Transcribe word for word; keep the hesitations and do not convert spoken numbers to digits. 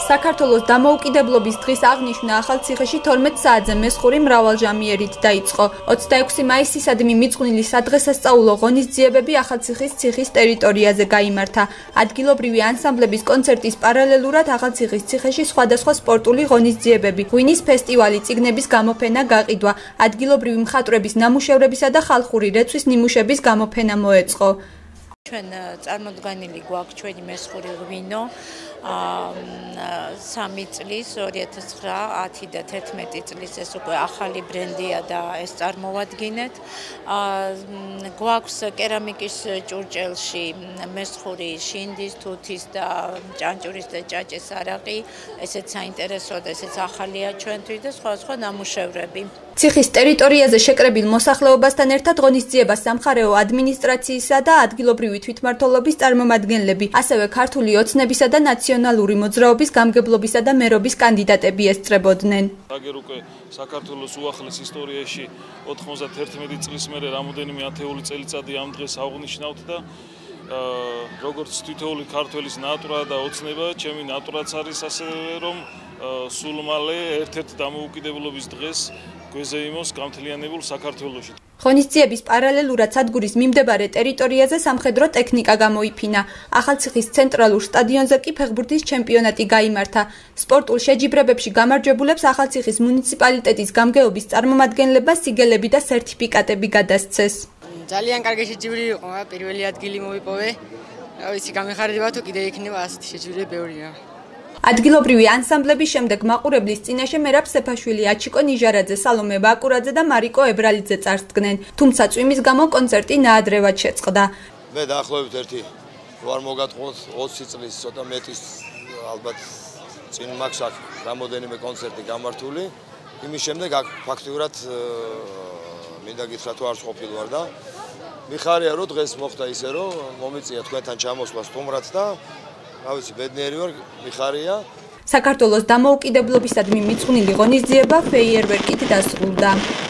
საქართველოს დამოუკიდებლობის დღის აღნიშვნა ახალციხეში თორმეტ საათზე მესხური მრავალჟამიერით დაიწყო. ოცდაექვსი მაისისადმი მიძღვნილი სადღესასწაულო ღონისძიებები ახალციხის ციხის ტერიტორიაზე გაიმართა. ადგილობრივი ანსამბლების კონცერტის პარალელურად ახალციხის ციხეში სხვადასხვა სპორტული ღონისძიებები, ღვინის ფესტივალი, წიგნების გამოფენა გაყიდვა, ადგილობრივი მხატვრების ნამუშევრებისა და ხალხური რეწვის ნიმუშების გამოფენა მოეწყო. ჩვენ წარმოდგენილი გვაქვს ჩვენი მესხური ღვინო სამი წლის ორი ათას ცხრა ათი და თერთმეტი წლის ეს უკვე ახალი ბრენდია და ეს წარმოვადგინეთ. გვაქვს კერამიკის ჭურჭელში მესხური შინდის, თუთის და ჭანჭურის და ჭაჭის არაყი, ესეც საინტერესოა და ესეც ახალია ჩვენთვის და სხვა სხვა ნამუშევრები. ციხის ტერიტორიაზე შეკრებილ მოსახლეობასთან ერთად ღონისძიებას სამხარეო ადმინისტრაციისა და ადგილობრივი თვითმმართველობის წარმომადგენლები, ასევე ქართული ოცნებისა და ნაციონალური მოძრაობის გამგებლობისა და მერობის კანდიდატები ესწრებოდნენ. აგერ უკვე საქართველოს უახლეს ისტორიაში ოთხმოცდაერთი წლის მერე რამოდენიმე ათეული წელიწადი ამ დღეს აღნიშნავთ და როგორც თითოეული ქართველის ნატვრა და ოცნება, ჩემი ნატვრაც არის ასევე რომ სულ მალე ერთ-ერთ დამოუკიდებლობის დღეს გვეზეიმოს გამთლიანებულ საქართველოში. ღონისძიების პარალელურად სადგურის მიმდებარე ტერიტორიაზე სამხედრო ტექნიკა გამოიფინა. ახალციხის ცენტრალურ სტადიონზე კი ფეხბურთის ჩემპიონატი გაიმართა. სპორტულ შეჯიბრებებში გამარჯვებულებს ახალციხის მუნიციპალიტეტის გამგეობის წარმომადგენლება სიგელები და სერტიფიკატები გადასცეს. ძალიან კარგი შეჯიბრი იყო, პირველი ადგილი მოვიპოვე. რა ვიცი, გამეხარდება თუ კიდე იქნება ასეთი შეჯიბრები ბევრია. ადგილობრივი ანსამბლების შემდეგ მაყურებლის წინაშე მერაბ სეფაშვილი, აჩიკო ნიჟარაძე, სალომე ბაკურაძე და მარიკო ებრალიძე წარსდგნენ. თუმცა წვიმის გამო კონცერტი ნაადრევად შეწყდა. მე დაახლოებით ერთი ვარ მოგატყუოთ ოცი წლის ცოტა მეტის ალბათ წინ მაქვს აქ რამოდენიმე კონცერტი გამართული. იმის შემდეგ აქ ფაქტიურად მინდა გითხრათ თუ არ ყოფილი ვარ და მიხარია რომ დღეს მოხდა ისე რომ მომიწია თქვენთან ჩამოსვლა სტუმრად და რა ვიცი, ბედნიერი ვარ, მიხარია. საქართველოს დამოუკიდებლობისადმი მიძღვნილი ღონისძიება ფეიერვერკით დასრულდა.